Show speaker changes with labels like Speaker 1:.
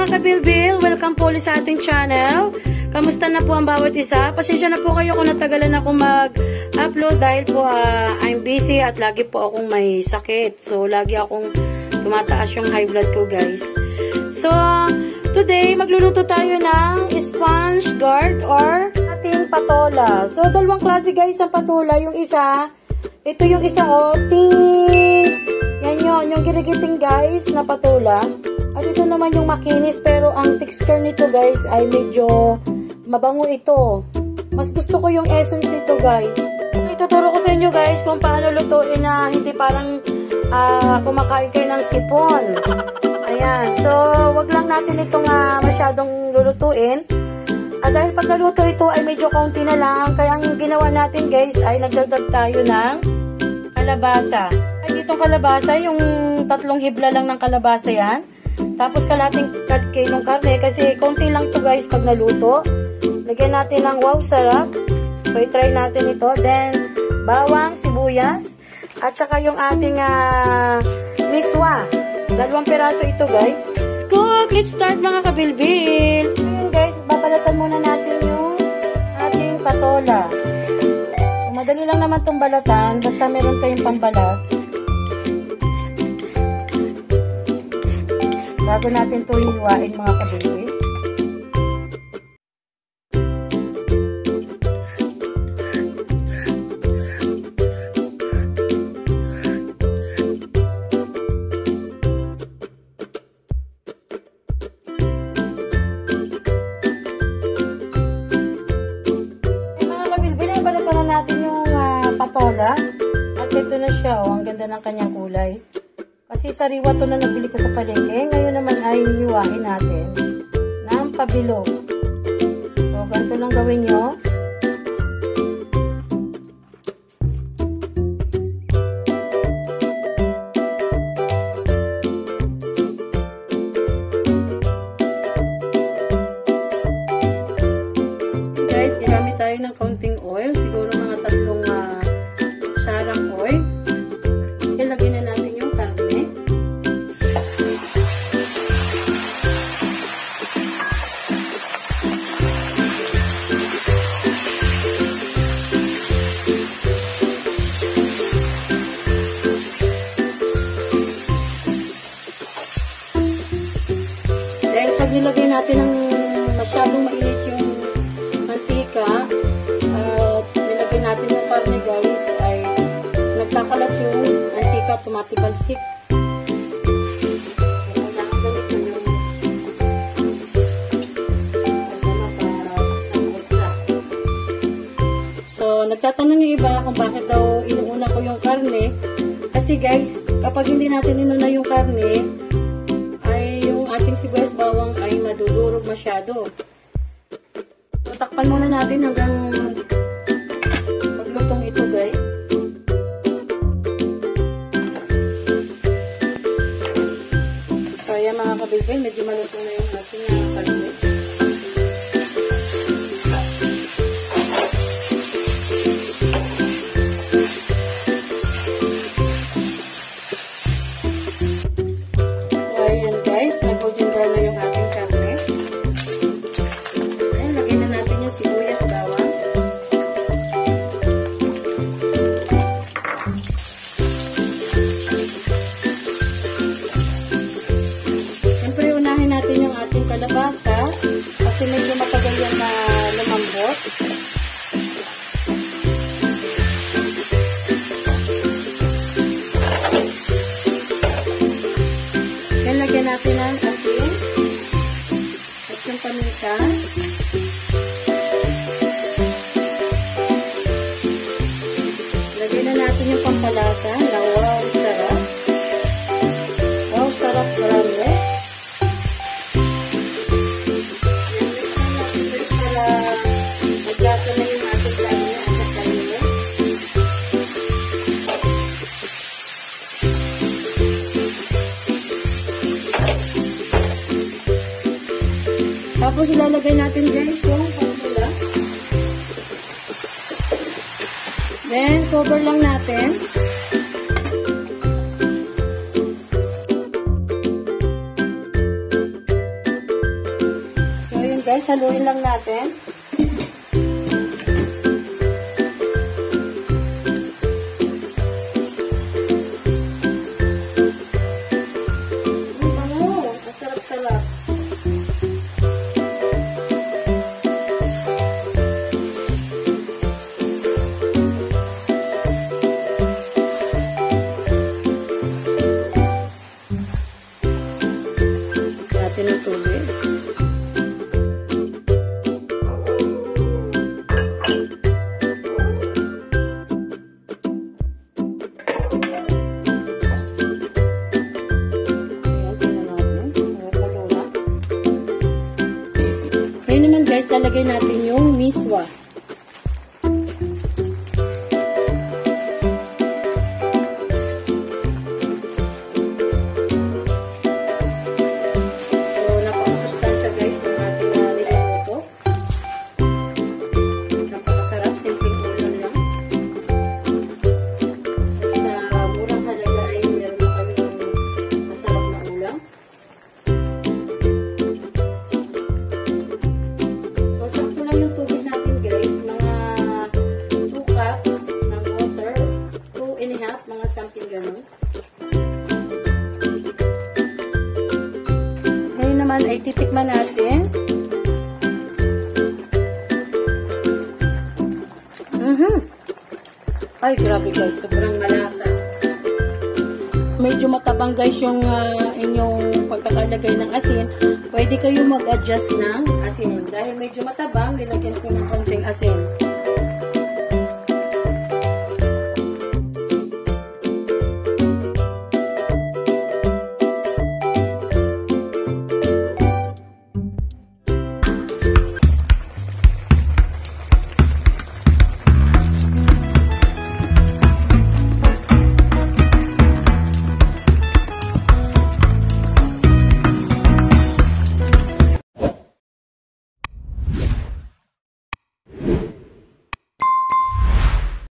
Speaker 1: mga kabilbil, welcome po ulit sa ating channel. Kamusta na po ang bawat isa? Pasensya na po kayo kung natagalan ako mag-upload dahil po I'm busy at lagi po akong may sakit. So lagi akong tumataas yung high blood ko, guys. So today magluluto tayo ng sponge gourd or ating patola. So dalawang klase, guys, ang patola. Yung isa, ito yung isa, ting! Yan yun, yung girigiting, guys, na patola. At ito naman yung makinis, pero ang texture nito, guys, ay medyo mabango ito. Mas gusto ko yung essence nito, guys. Ituturo ko sa inyo, guys, kung paano lutuin na hindi parang kumakain kayo ng sipon. Ayan. So, wag lang natin itong masyadong lulutuin. At dahil pag naluto ito ay medyo kaunti na lang, kaya ang ginawa natin, guys, ay nagdagdag tayo ng kalabasa. Ay, itong kalabasa, yung 3 hibla lang ng kalabasa yan. Tapos kalating kilong karne kasi konti lang to, guys, pag naluto. Lagyan natin ng wow sarap. So i-try natin ito. Then bawang, sibuyas at saka yung ating miswa. 2 piraso ito, guys. Cook! Let's start, mga kabilbil. Ngayon, guys, babalatan muna natin yung ating patola. So madali lang naman tong balatan basta meron kayong pambalat. Bago natin ito hiwain, mga kabilbil. Mga kabilbil, balatan na natin yung patola. At ito na siya, ang ganda ng kanyang kulay. Kasi sariwa to na nabili ko sa palengke. Ngayon naman ay hiwain natin ng pabilog. So, ganito lang gawin nyo. Guys, ginamit tayo ng kaunting oil. Siguro mga 3 sarang oil. Ilagay na natin yung karne. Dahil pag nilagay natin ng masyadong mainit yung mantika at nilagay natin yung karne, guys, ay nagkakalat yung mantika, tumatibalsik. So, nagtatanong yung iba kung bakit daw inuuna ko yung karne. Kasi, guys, kapag hindi natin inuna yung karne, ay yung ating sibuyas bawang ay madudurog masyado. So, takpan muna natin hanggang maglutong ito, guys. So, ayan, mga kabilbil, medyo malutong na yung ating karne. Kalabasa kasi medyo matagal yan na lumambot. Yan, lagyan natin ng asin at yung paminta. Lagyan na natin yung pampalasa na wow sarap. Wow sarap, marami. Tapos ilalagay natin, guys, yung patola. Then, cover lang natin. guys, haluin lang natin. Masarap-sarap. Natin ang tubig. Ngayon naman guys, lalagay natin yung miswa. So, napakasustansya guys ng ating niluluto. Napakasarap, simpleng ulam lang. Sa murang halaga ay meron na kami masarap na ulam. Yung tubig natin guys, mga 2 cups ng water, 2.5, mga something gano'n. Ngayon naman ay titikman natin. Ay grabe guys, sobrang malasa. Medyo matabang guys yung inyong pagkakalagay ng asin. Pwede kayo mag-adjust ng asin. Dahil medyo matabang, nilagyan ko ng konting asin.